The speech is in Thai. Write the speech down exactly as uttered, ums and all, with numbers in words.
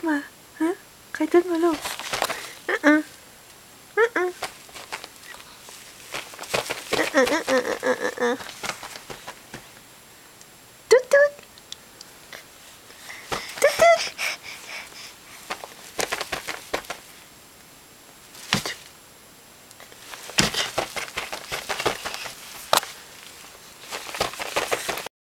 มาฮะใครตื้นมาลูกอ่ะอ่ะอ่ะอ่ะอ่ะอ่ะอ่ะอ่ะ